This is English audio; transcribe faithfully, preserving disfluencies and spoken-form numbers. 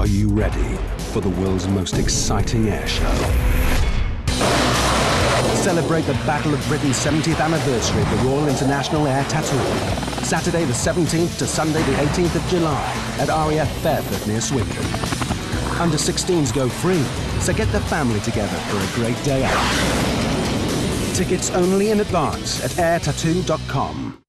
Are you ready for the world's most exciting air show? Celebrate the Battle of Britain's seventieth anniversary of the Royal International Air Tattoo. Saturday the seventeenth to Sunday the eighteenth of July at R A F Fairford near Swindon. Under sixteens go free, so get the family together for a great day out. Tickets only in advance at air tattoo dot com.